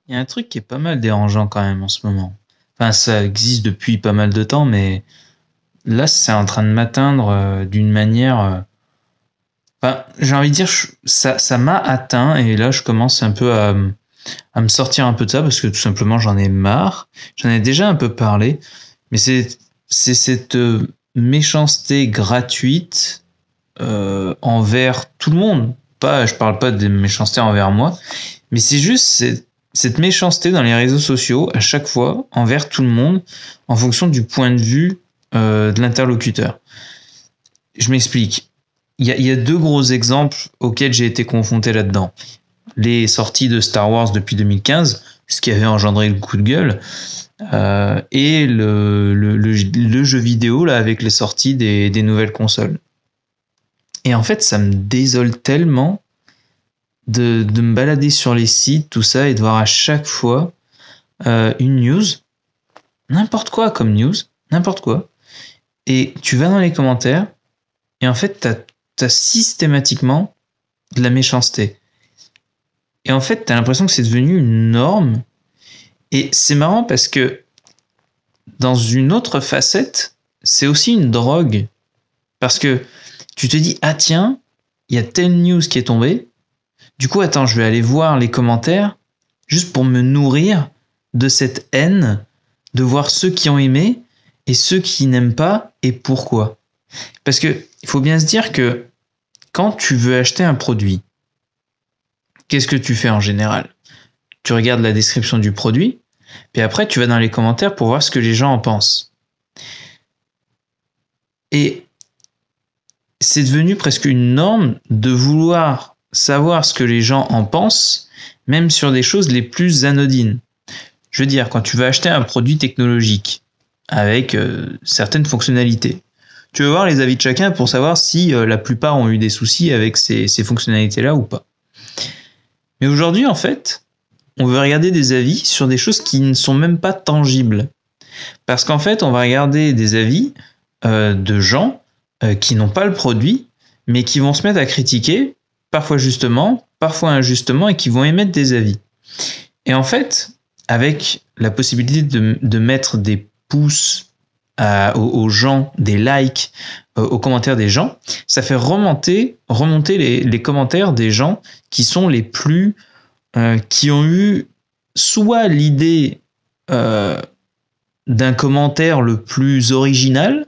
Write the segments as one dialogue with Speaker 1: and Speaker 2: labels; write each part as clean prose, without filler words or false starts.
Speaker 1: Il y a un truc qui est pas mal dérangeant quand même en ce moment. Enfin, ça existe depuis pas mal de temps, mais là, c'est en train de m'atteindre d'une manière. Enfin, j'ai envie de dire, ça m'a atteint et là, je commence un peu à me sortir un peu de ça parce que tout simplement, j'en ai marre. J'en ai déjà un peu parlé, mais c'est cette méchanceté gratuite envers tout le monde. Pas, je parle pas de méchanceté envers moi, mais c'est juste cette méchanceté dans les réseaux sociaux à chaque fois envers tout le monde en fonction du point de vue de l'interlocuteur. Je m'explique. Il y a deux gros exemples auxquels j'ai été confronté là-dedans. Les sorties de Star Wars depuis 2015, ce qui avait engendré le coup de gueule, et le jeu vidéo là avec les sorties des nouvelles consoles. Et en fait, ça me désole tellement de me balader sur les sites, tout ça, et de voir à chaque fois une news, n'importe quoi comme news, n'importe quoi, et tu vas dans les commentaires, et en fait, t'as systématiquement de la méchanceté. Et en fait, t'as l'impression que c'est devenu une norme, et c'est marrant parce que dans une autre facette, c'est aussi une drogue, parce que tu te dis, ah tiens, il y a telle news qui est tombée, du coup, attends, je vais aller voir les commentaires juste pour me nourrir de cette haine, de voir ceux qui ont aimé et ceux qui n'aiment pas et pourquoi. Parce que il faut bien se dire que quand tu veux acheter un produit, qu'est-ce que tu fais en général? Tu regardes la description du produit, puis après tu vas dans les commentaires pour voir ce que les gens en pensent. Et c'est devenu presque une norme de vouloir savoir ce que les gens en pensent, même sur des choses les plus anodines. Je veux dire, quand tu vas acheter un produit technologique avec certaines fonctionnalités, tu veux voir les avis de chacun pour savoir si la plupart ont eu des soucis avec ces fonctionnalités-là ou pas. Mais aujourd'hui, en fait, on veut regarder des avis sur des choses qui ne sont même pas tangibles. Parce qu'en fait, on va regarder des avis de gens qui n'ont pas le produit, mais qui vont se mettre à critiquer, parfois justement, parfois injustement, et qui vont émettre des avis. Et en fait, avec la possibilité de mettre des pouces aux gens, des likes aux commentaires des gens, ça fait remonter les commentaires des gens qui sont les plus... qui ont eu soit l'idée d'un commentaire le plus original,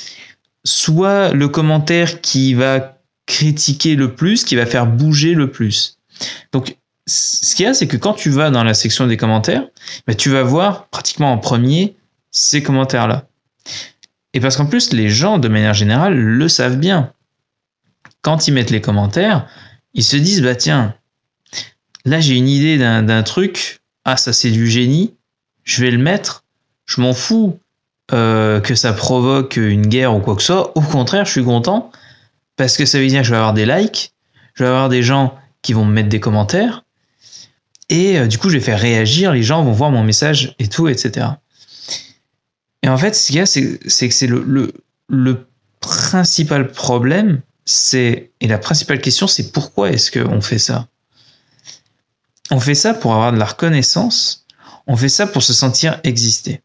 Speaker 1: soit le commentaire qui va critiquer le plus, qui va faire bouger le plus. Donc, ce qu'il y a, c'est que quand tu vas dans la section des commentaires, bah, tu vas voir pratiquement en premier ces commentaires-là. Et parce qu'en plus, les gens, de manière générale, le savent bien. Quand ils mettent les commentaires, ils se disent, bah tiens, là j'ai une idée d'un truc, ah ça c'est du génie, je vais le mettre, je m'en fous que ça provoque une guerre ou quoi que ce soit, au contraire je suis content, parce que ça veut dire que je vais avoir des likes, je vais avoir des gens qui vont me mettre des commentaires, et du coup je vais faire réagir, les gens vont voir mon message et tout, etc. Et en fait, ce qu'il y a, c'est que c'est le principal problème, et la principale question, c'est pourquoi est-ce qu'on fait ça? On fait ça pour avoir de la reconnaissance, on fait ça pour se sentir exister.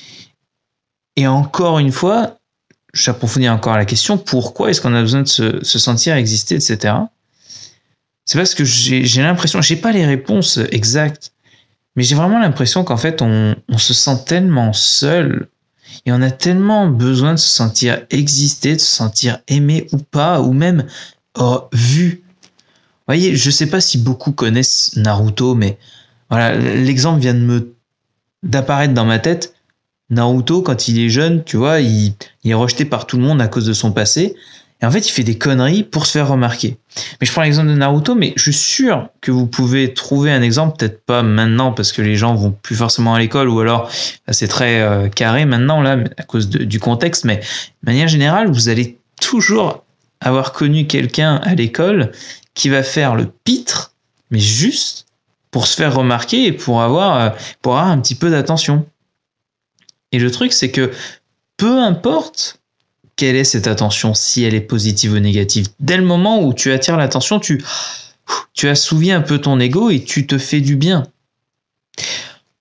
Speaker 1: Et encore une fois, j'approfondis encore la question, pourquoi est-ce qu'on a besoin de se sentir exister, etc. C'est parce que j'ai l'impression, j'ai pas les réponses exactes, mais j'ai vraiment l'impression qu'en fait, on se sent tellement seul, et on a tellement besoin de se sentir exister, de se sentir aimé ou pas, ou même vu. Vous voyez, je sais pas si beaucoup connaissent Naruto, mais voilà, l'exemple vient d'apparaître dans ma tête. Naruto, quand il est jeune, tu vois, il est rejeté par tout le monde à cause de son passé. Et en fait, il fait des conneries pour se faire remarquer. Mais je prends l'exemple de Naruto, mais je suis sûr que vous pouvez trouver un exemple, peut-être pas maintenant parce que les gens vont plus forcément à l'école, ou alors c'est très carré maintenant là à cause du contexte. Mais de manière générale, vous allez toujours avoir connu quelqu'un à l'école qui va faire le pitre, mais juste pour se faire remarquer et pour avoir un petit peu d'attention. Et le truc, c'est que peu importe quelle est cette attention, si elle est positive ou négative, dès le moment où tu attires l'attention, tu assouvis un peu ton ego et tu te fais du bien.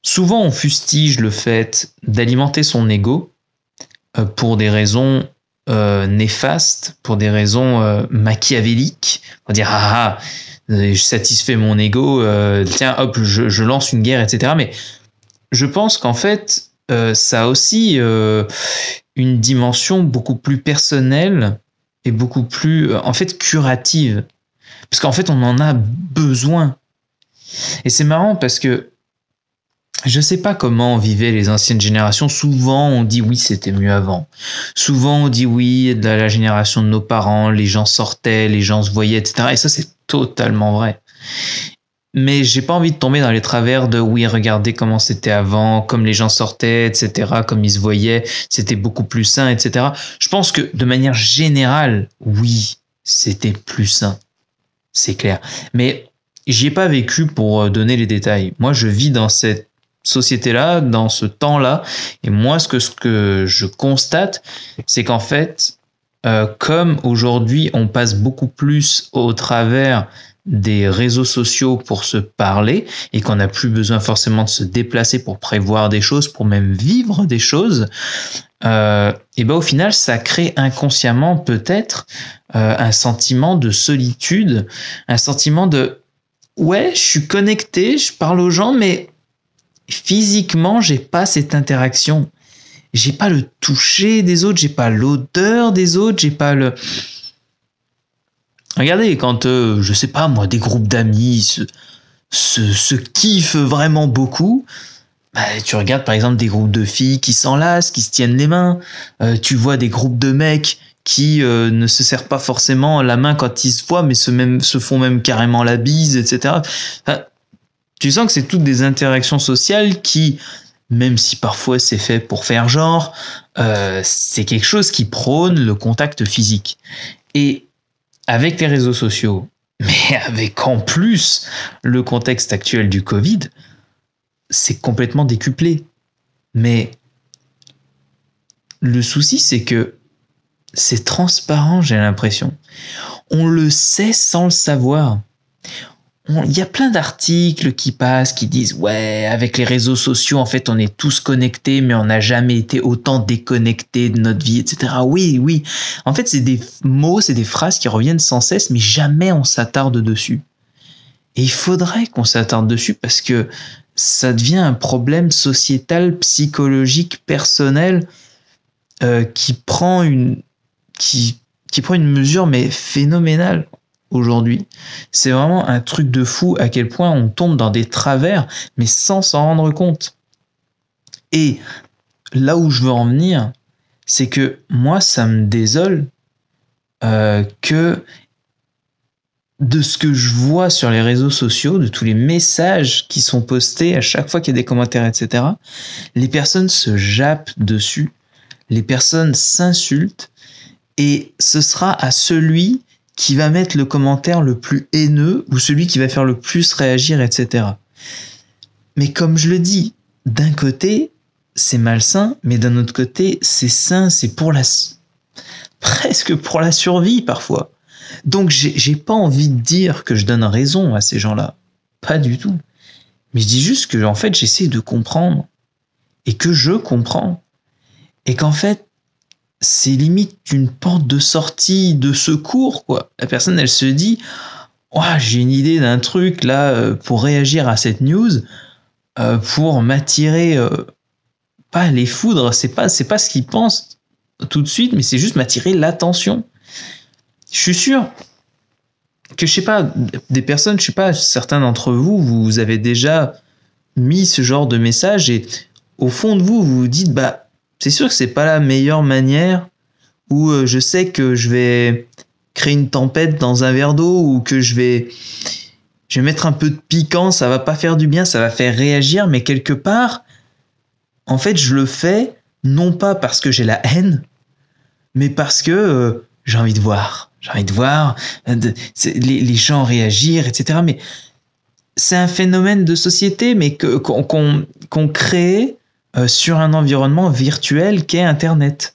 Speaker 1: Souvent, on fustige le fait d'alimenter son ego pour des raisons néfastes, pour des raisons machiavéliques. On va dire je satisfais mon ego, tiens hop, je lance une guerre, etc. Mais je pense qu'en fait, ça a aussi une dimension beaucoup plus personnelle et beaucoup plus en fait curative, parce qu'en fait on en a besoin. Et c'est marrant parce que je sais pas comment vivaient les anciennes générations. Souvent, on dit oui, c'était mieux avant. Souvent, on dit oui, de la génération de nos parents, les gens sortaient, les gens se voyaient, etc. Et ça, c'est totalement vrai. Mais j'ai pas envie de tomber dans les travers de oui, regardez comment c'était avant, comme les gens sortaient, etc., comme ils se voyaient, c'était beaucoup plus sain, etc. Je pense que de manière générale, oui, c'était plus sain. C'est clair. Mais j'y ai pas vécu pour donner les détails. Moi, je vis dans cette société-là, dans ce temps-là. Et moi, ce que je constate, c'est qu'en fait, comme aujourd'hui, on passe beaucoup plus au travers des réseaux sociaux pour se parler et qu'on n'a plus besoin forcément de se déplacer pour prévoir des choses, pour même vivre des choses, et ben au final, ça crée inconsciemment peut-être un sentiment de solitude, un sentiment de ouais, je suis connecté, je parle aux gens, mais physiquement, j'ai pas cette interaction. J'ai pas le toucher des autres, j'ai pas l'odeur des autres, j'ai pas le... Regardez, quand, je sais pas moi, des groupes d'amis se kiffent vraiment beaucoup, bah, tu regardes par exemple des groupes de filles qui s'enlacent, qui se tiennent les mains, tu vois des groupes de mecs qui ne se serrent pas forcément la main quand ils se voient, mais se font même carrément la bise, etc. Enfin, tu sens que c'est toutes des interactions sociales qui, même si parfois c'est fait pour faire genre, c'est quelque chose qui prône le contact physique. Et avec les réseaux sociaux, mais avec en plus le contexte actuel du Covid, c'est complètement décuplé. Mais le souci, c'est que c'est transparent, j'ai l'impression. On le sait sans le savoir. Il y a plein d'articles qui passent, qui disent ouais, avec les réseaux sociaux, en fait, on est tous connectés, mais on n'a jamais été autant déconnectés de notre vie, etc. Oui, oui. En fait, c'est des mots, c'est des phrases qui reviennent sans cesse, mais jamais on s'attarde dessus. Et il faudrait qu'on s'attarde dessus parce que ça devient un problème sociétal, psychologique, personnel, qui prend une mesure mais phénoménale. Aujourd'hui, c'est vraiment un truc de fou à quel point on tombe dans des travers, mais sans s'en rendre compte. Et là où je veux en venir, c'est que moi, ça me désole que de ce que je vois sur les réseaux sociaux, de tous les messages qui sont postés à chaque fois qu'il y a des commentaires, etc., les personnes se jappent dessus, les personnes s'insultent, et ce sera à celui qui va mettre le commentaire le plus haineux ou celui qui va faire le plus réagir, etc. Mais comme je le dis, d'un côté, c'est malsain, mais d'un autre côté, c'est sain, c'est presque pour la survie parfois. Donc j'ai pas envie de dire que je donne raison à ces gens-là. Pas du tout. Mais je dis juste que en fait, j'essaie de comprendre et que je comprends. Et qu'en fait, c'est limite une porte de sortie de secours, quoi. La personne, elle se dit, j'ai une idée d'un truc là pour réagir à cette news, pour m'attirer, pas les foudres, c'est pas ce qu'ils pensent tout de suite, mais c'est juste m'attirer l'attention. Je suis sûr que, je sais pas, des personnes, je sais pas, certains d'entre vous, vous avez déjà mis ce genre de message et au fond de vous, vous vous dites, c'est sûr que c'est pas la meilleure manière, où je sais que je vais créer une tempête dans un verre d'eau, ou que je vais mettre un peu de piquant, ça va pas faire du bien, ça va faire réagir, mais quelque part, en fait, je le fais non pas parce que j'ai la haine, mais parce que j'ai envie de voir. J'ai envie de voir les gens réagir, etc. Mais c'est un phénomène de société, mais qu'on crée sur un environnement virtuel qu'est Internet.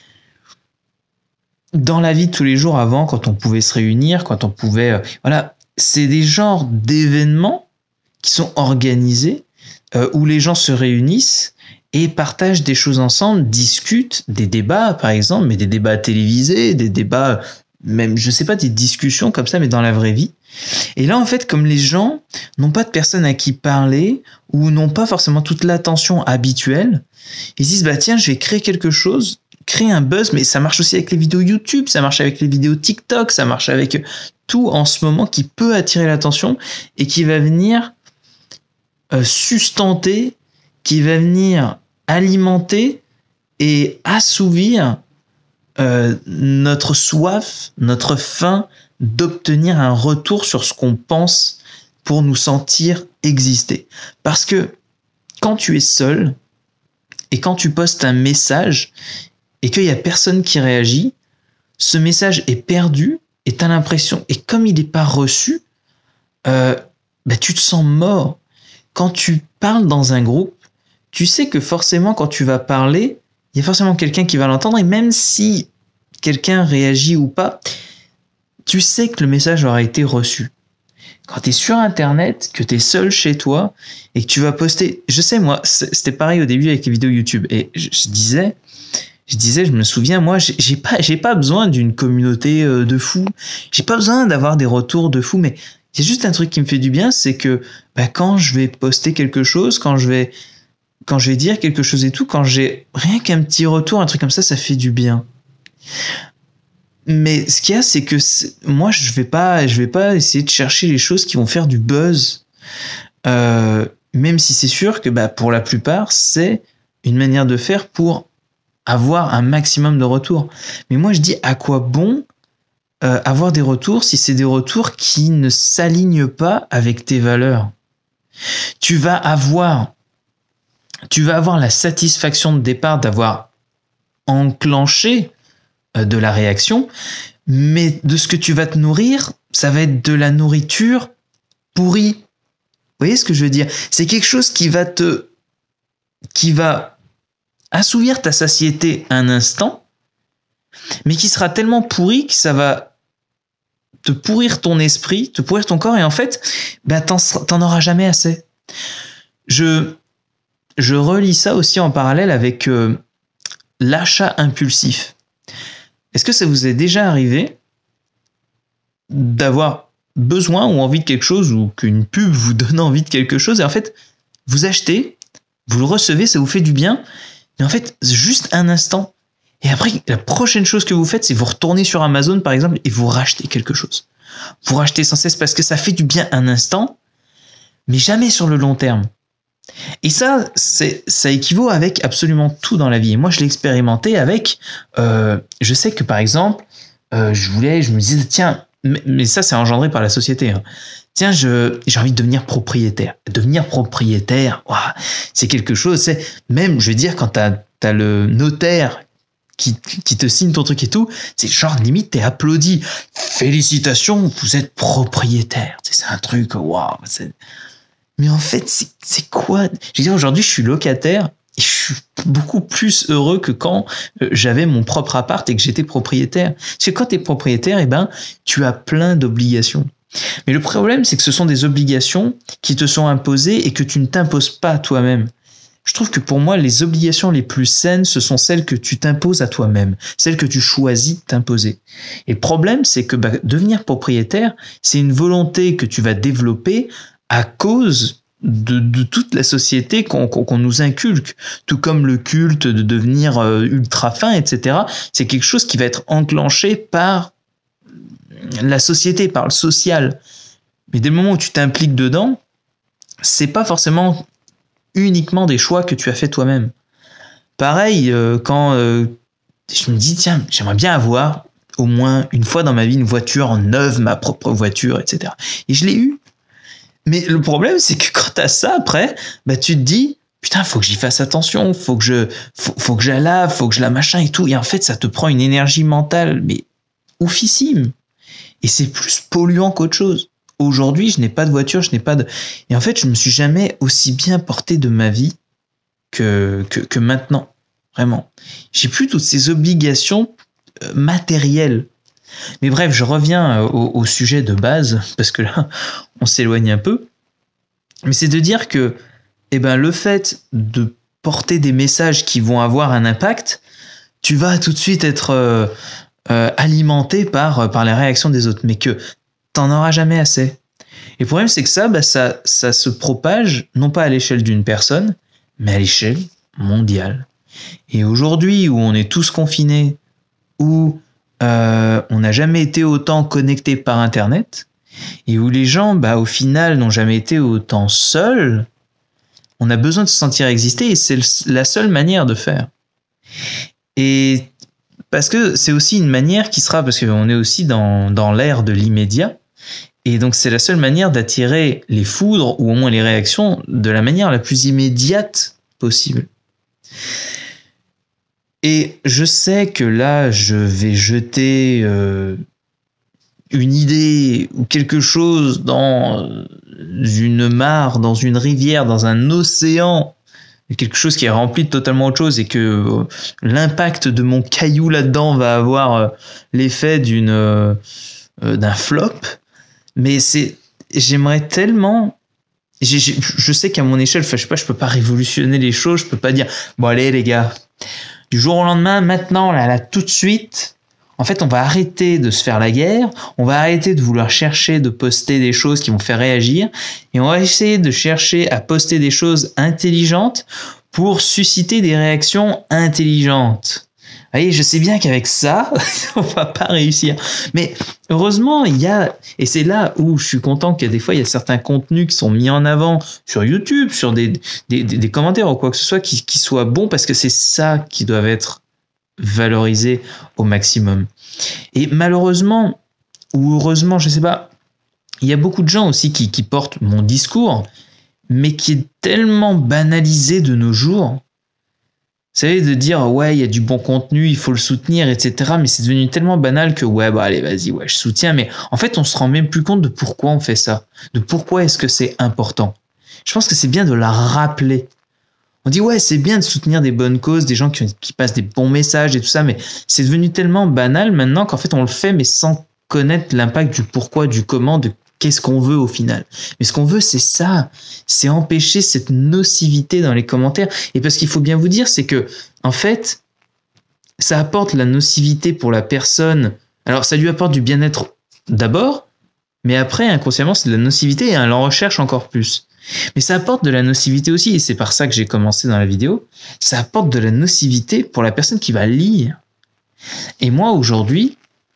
Speaker 1: Dans la vie de tous les jours avant, quand on pouvait se réunir, quand on pouvait... c'est des genres d'événements qui sont organisés où les gens se réunissent et partagent des choses ensemble, discutent des débats, par exemple, mais des débats télévisés, des débats, même, je sais pas, des discussions comme ça, mais dans la vraie vie. Et là, en fait, comme les gens n'ont pas de personne à qui parler ou n'ont pas forcément toute l'attention habituelle, ils se disent, bah tiens, je vais créer quelque chose, créer un buzz, mais ça marche aussi avec les vidéos YouTube, ça marche avec les vidéos TikTok, ça marche avec tout en ce moment qui peut attirer l'attention et qui va venir sustenter, qui va venir alimenter et assouvir notre soif, notre faim d'obtenir un retour sur ce qu'on pense pour nous sentir exister. Parce que quand tu es seul et quand tu postes un message et qu'il n'y a personne qui réagit, ce message est perdu et tu as l'impression, et comme il n'est pas reçu, tu te sens mort. Quand tu parles dans un groupe, tu sais que forcément quand tu vas parler, il y a forcément quelqu'un qui va l'entendre, et même si quelqu'un réagit ou pas, tu sais que le message aura été reçu. Quand tu es sur Internet, que tu es seul chez toi et que tu vas poster... Je sais, moi, c'était pareil au début avec les vidéos YouTube. Et je disais, je me souviens, moi, j'ai pas besoin d'une communauté de fous. J'ai pas besoin d'avoir des retours de fous. Mais il y a juste un truc qui me fait du bien, c'est que quand je vais poster quelque chose, quand je vais dire quelque chose et tout, quand j'ai rien qu'un petit retour, un truc comme ça fait du bien. Mais ce qu'il y a, c'est que moi, je vais pas essayer de chercher les choses qui vont faire du buzz. Même si c'est sûr que pour la plupart, c'est une manière de faire pour avoir un maximum de retours. Mais moi, je dis à quoi bon avoir des retours si c'est des retours qui ne s'alignent pas avec tes valeurs. Tu vas avoir la satisfaction de départ d'avoir enclenché de la réaction, mais de ce que tu vas te nourrir, ça va être de la nourriture pourrie. Vous voyez ce que je veux dire? C'est quelque chose qui va assouvir ta satiété un instant, mais qui sera tellement pourri que ça va te pourrir ton esprit, te pourrir ton corps, et en fait, t'en auras jamais assez. Je relis ça aussi en parallèle avec l'achat impulsif. Est-ce que ça vous est déjà arrivé d'avoir besoin ou envie de quelque chose, ou qu'une pub vous donne envie de quelque chose, et en fait, vous achetez, vous le recevez, ça vous fait du bien, mais en fait, juste un instant. Et après, la prochaine chose que vous faites, c'est vous retournez sur Amazon, par exemple, et vous rachetez quelque chose. Vous rachetez sans cesse parce que ça fait du bien un instant, mais jamais sur le long terme. Et ça équivaut avec absolument tout dans la vie. Et moi, je l'ai expérimenté avec, je sais que par exemple, je me disais, tiens, mais ça, c'est engendré par la société. Hein. Tiens, j'ai envie de devenir propriétaire. Devenir propriétaire, ouah, c'est quelque chose, c'est même, je veux dire, quand t'as le notaire qui te signe ton truc et tout, c'est genre, limite, t'es applaudi. Félicitations, vous êtes propriétaire. C'est un truc, waouh, mais en fait, c'est quoi? Je veux dire, aujourd'hui, je suis locataire et je suis beaucoup plus heureux que quand j'avais mon propre appart et que j'étais propriétaire. Parce que quand tu es propriétaire, tu as plein d'obligations. Mais le problème, c'est que ce sont des obligations qui te sont imposées et que tu ne t'imposes pas toi-même. Je trouve que pour moi, les obligations les plus saines, ce sont celles que tu t'imposes à toi-même, celles que tu choisis de t'imposer. Et le problème, c'est que devenir propriétaire, c'est une volonté que tu vas développer à cause de toute la société qu'on nous inculque, tout comme le culte de devenir ultra fin, etc. C'est quelque chose qui va être enclenché par la société, par le social. Mais dès le moment où tu t'impliques dedans, c'est pas forcément uniquement des choix que tu as fait toi-même. Pareil, quand je me dis, tiens, j'aimerais bien avoir au moins une fois dans ma vie une voiture neuve, ma propre voiture, etc. Et je l'ai eu. Mais le problème, c'est que quand t'as ça après, tu te dis, putain, faut que j'y fasse attention, faut que je la lave, faut que je la machin et tout. Et en fait, ça te prend une énergie mentale, mais oufissime. Et c'est plus polluant qu'autre chose. Aujourd'hui, je n'ai pas de voiture, et en fait, je me suis jamais aussi bien porté de ma vie que maintenant. Vraiment. J'ai plus toutes ces obligations matérielles. Mais bref, je reviens au sujet de base, parce que là, on s'éloigne un peu. Mais c'est de dire que eh ben, le fait de porter des messages qui vont avoir un impact, tu vas tout de suite être alimenté par les réactions des autres, mais que t'en auras jamais assez. Et le problème, c'est que ça se propage, non pas à l'échelle d'une personne, mais à l'échelle mondiale. Et aujourd'hui, où on est tous confinés, où on n'a jamais été autant connectés par Internet, et où les gens, au final, n'ont jamais été autant seuls, on a besoin de se sentir exister, et c'est la seule manière de faire. Et parce que c'est aussi une manière qui sera, parce qu'on est aussi dans l'ère de l'immédiat, et donc c'est la seule manière d'attirer les foudres, ou au moins les réactions, de la manière la plus immédiate possible. Et je sais que là, je vais jeter une idée ou quelque chose dans une mare, dans une rivière, dans un océan, quelque chose qui est rempli de totalement autre chose, et que l'impact de mon caillou là-dedans va avoir l'effet d'un flop. Mais j'aimerais tellement, je sais qu'à mon échelle, je sais pas, je peux pas révolutionner les choses, je peux pas dire, bon allez les gars, du jour au lendemain, maintenant, là, tout de suite, en fait, on va arrêter de se faire la guerre, on va arrêter de vouloir chercher de poster des choses qui vont faire réagir, et on va essayer de chercher à poster des choses intelligentes pour susciter des réactions intelligentes. Vous voyez, je sais bien qu'avec ça, on va pas réussir. Mais heureusement, et c'est là où je suis content qu'il y a des fois, il y a certains contenus qui sont mis en avant sur YouTube, sur des commentaires ou quoi que ce soit qui soient bons, parce que c'est ça qui doit être valorisé au maximum. Et malheureusement, ou heureusement, je sais pas, il y a beaucoup de gens aussi qui portent mon discours, mais qui est tellement banalisé de nos jours. Vous savez, de dire, ouais, il y a du bon contenu, il faut le soutenir, etc. Mais c'est devenu tellement banal que, ouais, allez, vas-y, ouais, je soutiens. Mais en fait, on se rend même plus compte de pourquoi on fait ça. De pourquoi est-ce que c'est important. Je pense que c'est bien de la rappeler. On dit, ouais, c'est bien de soutenir des bonnes causes, des gens qui passent des bons messages et tout ça, mais c'est devenu tellement banal maintenant qu'en fait, on le fait, mais sans connaître l'impact du pourquoi, du comment, de qu'est-ce qu'on veut au final. Mais ce qu'on veut, c'est ça. C'est empêcher cette nocivité dans les commentaires. Et parce qu'il faut bien vous dire, c'est que, en fait, ça apporte la nocivité pour la personne. Alors, ça lui apporte du bien-être d'abord, mais après, inconsciemment, c'est de la nocivité et elle en recherche encore plus. Mais ça apporte de la nocivité aussi, et c'est par ça que j'ai commencé dans la vidéo. Ça apporte de la nocivité pour la personne qui va lire. Et moi, aujourd'hui,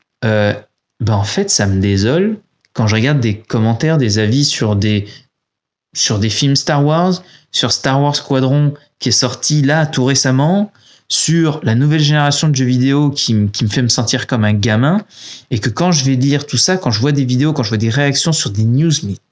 Speaker 1: en fait, ça me désole quand je regarde des commentaires, des avis sur des films Star Wars, sur Star Wars Squadron qui est sorti là tout récemment, sur la nouvelle génération de jeux vidéo qui me fait me sentir comme un gamin, et que quand je vais lire tout ça, quand je vois des vidéos, quand je vois des réactions sur des news,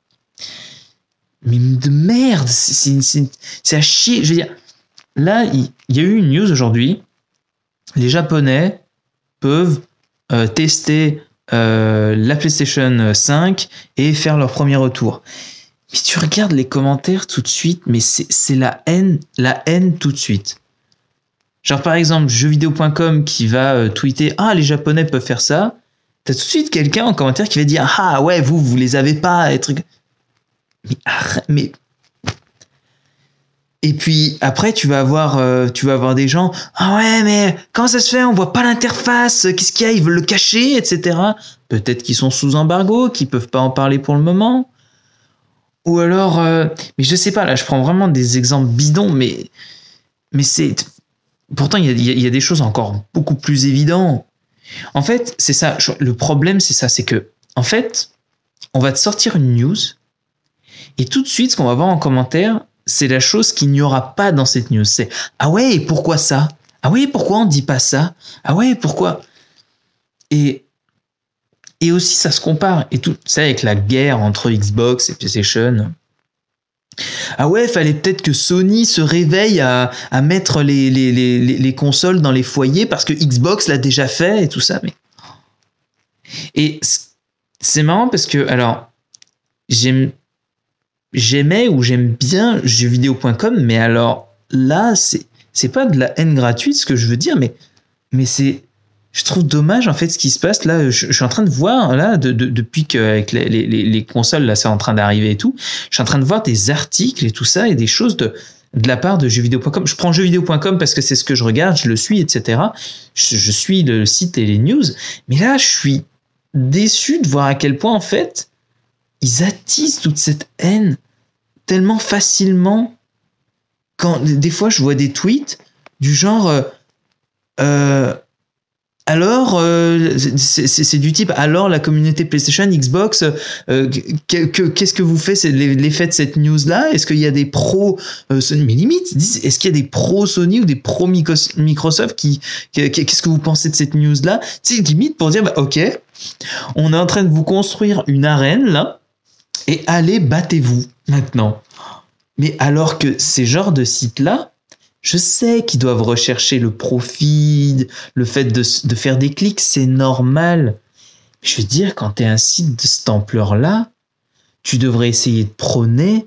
Speaker 1: mais de merde, c'est à chier. Je veux dire, là, il y a eu une news aujourd'hui, les Japonais peuvent tester la PlayStation 5 et faire leur premier retour. Mais tu regardes les commentaires tout de suite, mais c'est la haine tout de suite. Genre par exemple, jeuxvideo.com qui va tweeter « Ah, les Japonais peuvent faire ça », t'as tout de suite quelqu'un en commentaire qui va dire « Ah ouais, vous les avez pas, les trucs... » Mais... Et puis après, tu vas avoir des gens « Ah ouais, mais comment ça se fait? On voit pas l'interface, qu'est-ce qu'il y a? Ils veulent le cacher, etc. » Peut-être qu'ils sont sous embargo, qu'ils peuvent pas en parler pour le moment. Ou alors... mais je sais pas, là, je prends vraiment des exemples bidons, mais c'est... Pourtant, il y a des choses encore beaucoup plus évidentes. En fait, c'est ça. Le problème, c'est ça. C'est que, en fait, on va te sortir une news et tout de suite, ce qu'on va voir en commentaire, c'est la chose qu'il n'y aura pas dans cette news. C'est « Ah ouais, pourquoi ça? Ah ouais, pourquoi on ne dit pas ça? Ah ouais, pourquoi ?» Et aussi, ça se compare. Et tout ça avec la guerre entre Xbox et PlayStation. Ah ouais, fallait peut-être que Sony se réveille à mettre les consoles dans les foyers parce que Xbox l'a déjà fait et tout ça. Mais... Et c'est marrant parce que, alors, j'aimais ou j'aime bien jeuxvideo.com, mais alors là, c'est pas de la haine gratuite ce que je veux dire, mais c'est je trouve dommage en fait ce qui se passe là. Je suis en train de voir là depuis qu'avec les consoles là c'est en train d'arriver et tout, je suis en train de voir des articles et tout ça et des choses de la part de jeuxvideo.com. Je prends jeuxvideo.com parce que c'est ce que je regarde, je le suis, etc. Je suis le site et les news, mais là je suis déçu de voir à quel point en fait ils attisent toute cette haine tellement facilement. Quand des fois je vois des tweets du genre alors, c'est du type, alors la communauté PlayStation, Xbox, qu'est-ce que vous faites, c'est l'effet de cette news-là? Est-ce qu'il y a des pros Sony, mais limite, est-ce qu'il y a des pros Sony ou des pros Microsoft qu'est-ce que vous pensez de cette news-là? C'est limite pour dire, bah, ok, on est en train de vous construire une arène, là, et allez, battez-vous, maintenant. Mais alors que ces genres de sites-là, je sais qu'ils doivent rechercher le profit, le fait de faire des clics, c'est normal. Je veux dire, quand tu es un site de cette ampleur-là, tu devrais essayer de prôner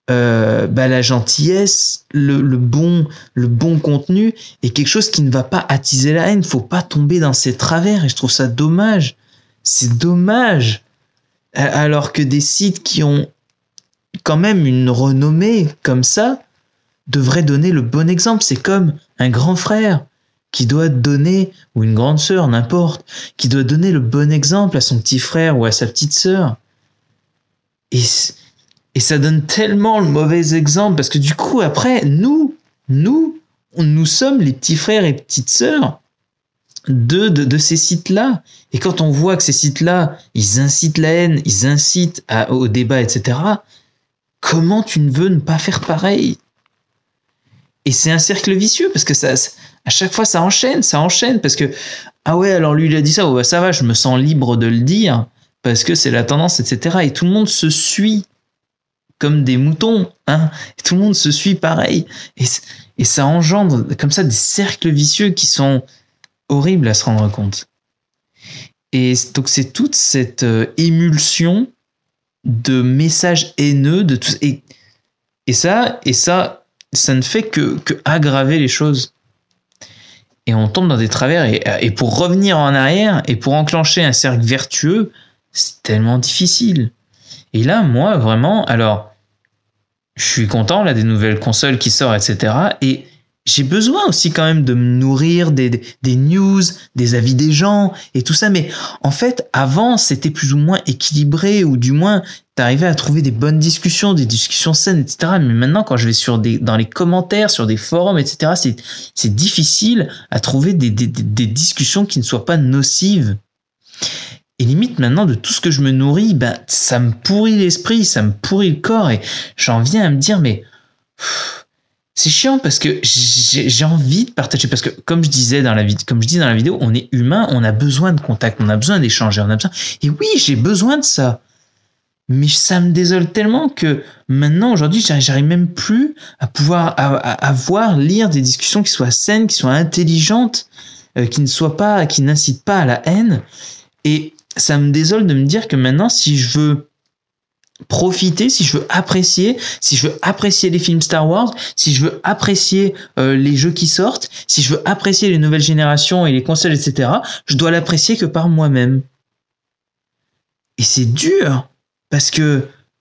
Speaker 1: la gentillesse, le bon contenu et quelque chose qui ne va pas attiser la haine. Faut pas tomber dans ces travers et je trouve ça dommage. C'est dommage. Alors que des sites qui ont quand même une renommée comme ça, devrait donner le bon exemple. C'est comme un grand frère qui doit donner, ou une grande sœur, n'importe, qui doit donner le bon exemple à son petit frère ou à sa petite sœur. Et ça donne tellement le mauvais exemple, parce que du coup, après, nous sommes les petits frères et petites sœurs de ces sites-là. Et quand on voit que ces sites-là, ils incitent la haine, ils incitent au débat, etc., comment tu ne veux ne pas faire pareil? Et c'est un cercle vicieux parce que ça, à chaque fois, ça enchaîne parce que, ah ouais, alors lui, il a dit ça, ouais, ça va, je me sens libre de le dire parce que c'est la tendance, etc. Et tout le monde se suit comme des moutons, hein. Et tout le monde se suit pareil. Et ça engendre comme ça des cercles vicieux qui sont horribles à se rendre compte. Et donc, c'est toute cette émulsion de messages haineux, de tout, et ça ne fait que aggraver les choses. Et on tombe dans des travers. Et pour revenir en arrière et pour enclencher un cercle vertueux, c'est tellement difficile. Et là, moi, vraiment, alors, je suis content là des nouvelles consoles qui sortent, etc. Et j'ai besoin aussi quand même de me nourrir des news, des avis des gens et tout ça. Mais en fait, avant, c'était plus ou moins équilibré ou du moins, t'arrivais à trouver des bonnes discussions, des discussions saines, etc. Mais maintenant, quand je vais dans les commentaires, sur des forums, etc., c'est difficile à trouver des discussions qui ne soient pas nocives. Et limite, maintenant, de tout ce que je me nourris, ben, ça me pourrit l'esprit, ça me pourrit le corps et j'en viens à me dire, mais c'est chiant parce que j'ai envie de partager, parce que comme je dis dans la vidéo, on est humain, on a besoin de contact, on a besoin d'échanger, et oui, j'ai besoin de ça. Mais ça me désole tellement que maintenant, aujourd'hui, j'arrive même plus à pouvoir lire des discussions qui soient saines, qui soient intelligentes, qui n'incitent pas à la haine. Et ça me désole de me dire que maintenant, si je veux profiter, si je veux apprécier les films Star Wars, si je veux apprécier les jeux qui sortent, si je veux apprécier les nouvelles générations et les consoles, etc., je dois l'apprécier que par moi-même. Et c'est dur. Parce que,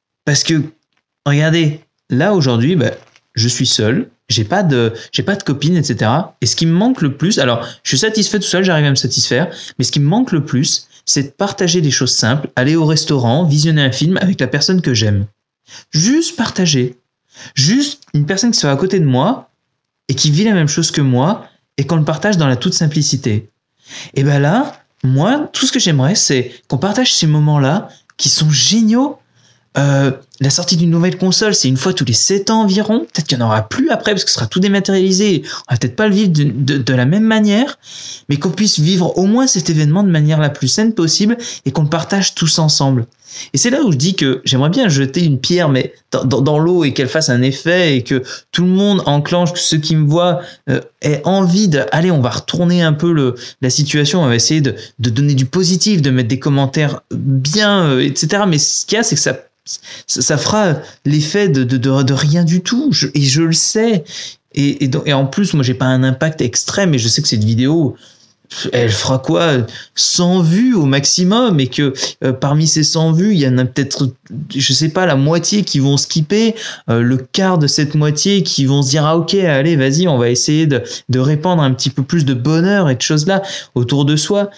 Speaker 1: regardez, là aujourd'hui, je suis seul, j'ai pas de copine, etc. Et ce qui me manque le plus, alors je suis satisfait tout seul, j'arrive à me satisfaire, mais ce qui me manque le plus, c'est de partager des choses simples, aller au restaurant, visionner un film avec la personne que j'aime. Juste partager. Juste une personne qui soit à côté de moi et qui vit la même chose que moi et qu'on le partage dans la toute simplicité. Et ben là, moi, tout ce que j'aimerais, c'est qu'on partage ces moments-là qui sont géniaux. La sortie d'une nouvelle console, c'est une fois tous les 7 ans environ. Peut-être qu'il n'y en aura plus après parce que ce sera tout dématérialisé. On va peut-être pas le vivre de la même manière, mais qu'on puisse vivre au moins cet événement de manière la plus saine possible et qu'on le partage tous ensemble. Et c'est là où je dis que j'aimerais bien jeter une pierre mais dans l'eau et qu'elle fasse un effet et que tout le monde enclenche, que ceux qui me voient aient envie allez, on va retourner un peu la situation, on va essayer de donner du positif, de mettre des commentaires bien, etc. Mais ce qu'il y a, c'est que ça fera l'effet de rien du tout, et je le sais. Et en plus, moi, j'ai pas un impact extrême, et je sais que cette vidéo, elle fera quoi, 100 vues au maximum, et que parmi ces 100 vues, il y en a peut-être, je sais pas, la moitié qui vont skipper, le quart de cette moitié qui vont se dire ah ok, allez, vas-y, on va essayer de répandre un petit peu plus de bonheur et de choses là autour de soi.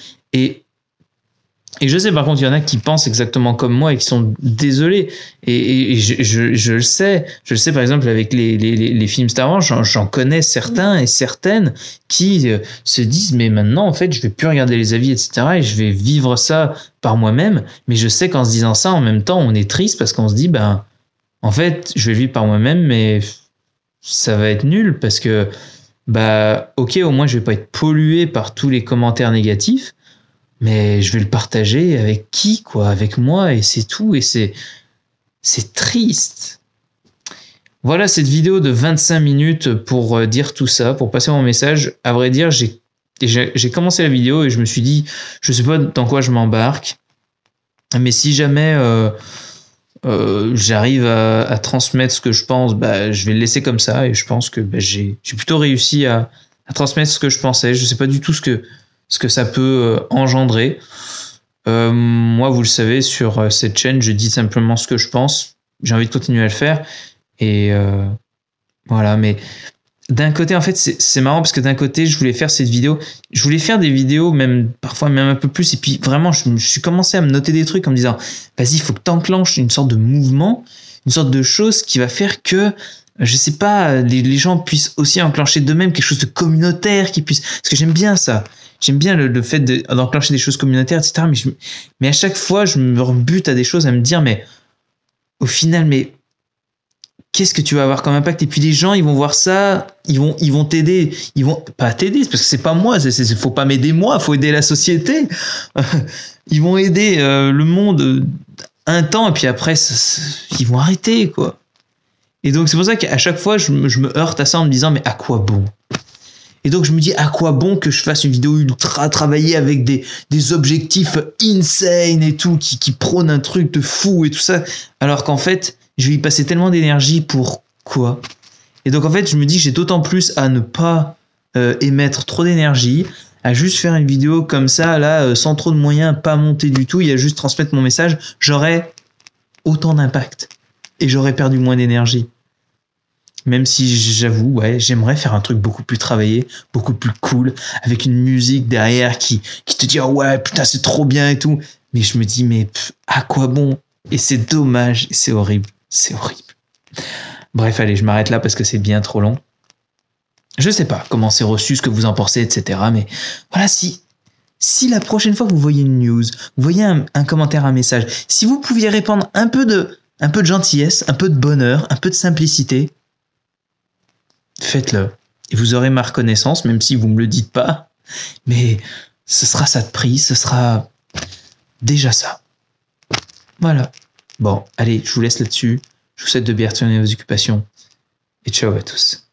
Speaker 1: Et je sais par contre, il y en a qui pensent exactement comme moi et qui sont désolés. Et je le sais. Je le sais par exemple avec les films Star Wars, j'en connais certains et certaines qui se disent mais maintenant en fait je vais plus regarder les avis, etc. et je vais vivre ça par moi-même. Mais je sais qu'en se disant ça, en même temps, on est triste parce qu'on se dit ben en fait je vais le vivre par moi-même, mais ça va être nul parce que bah ok, au moins je vais pas être pollué par tous les commentaires négatifs. Mais je vais le partager avec qui, quoi, avec moi, et c'est tout, et c'est triste. Voilà cette vidéo de 25 minutes pour dire tout ça, pour passer mon message. À vrai dire, j'ai commencé la vidéo et je me suis dit, je sais pas dans quoi je m'embarque, mais si jamais j'arrive à transmettre ce que je pense, bah, je vais le laisser comme ça, et je pense que bah, j'ai plutôt réussi à transmettre ce que je pensais. Je sais pas du tout ce que ça peut engendrer. Moi, vous le savez, sur cette chaîne, je dis simplement ce que je pense. J'ai envie de continuer à le faire. Et voilà, mais d'un côté, en fait, c'est marrant parce que d'un côté, je voulais faire cette vidéo. Je voulais faire des vidéos, même parfois même un peu plus. Et puis vraiment, je suis commencé à me noter des trucs en me disant, vas-y, il faut que tu enclenches une sorte de mouvement, une sorte de chose qui va faire que je sais pas, les gens puissent aussi enclencher d'eux-mêmes quelque chose de communautaire, qui puisse, parce que j'aime bien ça. J'aime bien le fait d'enclencher des choses communautaires, etc. Mais à chaque fois, je me rebute à des choses, à me dire, mais au final, mais qu'est-ce que tu vas avoir comme impact? Et puis les gens, ils vont voir ça, ils vont t'aider, ils vont pas t'aider, parce que c'est pas moi, faut pas m'aider moi, faut aider la société. Ils vont aider le monde un temps, et puis après, ils vont arrêter, quoi. Et donc c'est pour ça qu'à chaque fois, je me heurte à ça en me disant, mais à quoi bon? Et donc je me dis, à quoi bon que je fasse une vidéo ultra travaillée avec des objectifs insane et tout, qui prônent un truc de fou et tout ça, alors qu'en fait, je vais y passer tellement d'énergie pour quoi? Et donc en fait, je me dis que j'ai d'autant plus à ne pas émettre trop d'énergie, à juste faire une vidéo comme ça, là, sans trop de moyens, pas monter du tout, il y a juste transmettre mon message, j'aurais autant d'impact et j'aurais perdu moins d'énergie. Même si j'avoue, ouais, j'aimerais faire un truc beaucoup plus travaillé, beaucoup plus cool, avec une musique derrière qui te dit oh ouais, putain, c'est trop bien et tout. Mais je me dis, mais à quoi bon? Et c'est dommage, et c'est horrible, c'est horrible. Bref, allez, je m'arrête là parce que c'est bien trop long. Je sais pas comment c'est reçu, ce que vous en pensez, etc. Mais voilà, si la prochaine fois que vous voyez une news, vous voyez un commentaire, un message, si vous pouviez répandre un peu de gentillesse, un peu de bonheur, un peu de simplicité, faites-le. Et vous aurez ma reconnaissance, même si vous me le dites pas. Mais ce sera ça de prix, ce sera déjà ça. Voilà. Bon, allez, je vous laisse là-dessus. Je vous souhaite de bien retourner vos occupations. Et ciao à tous.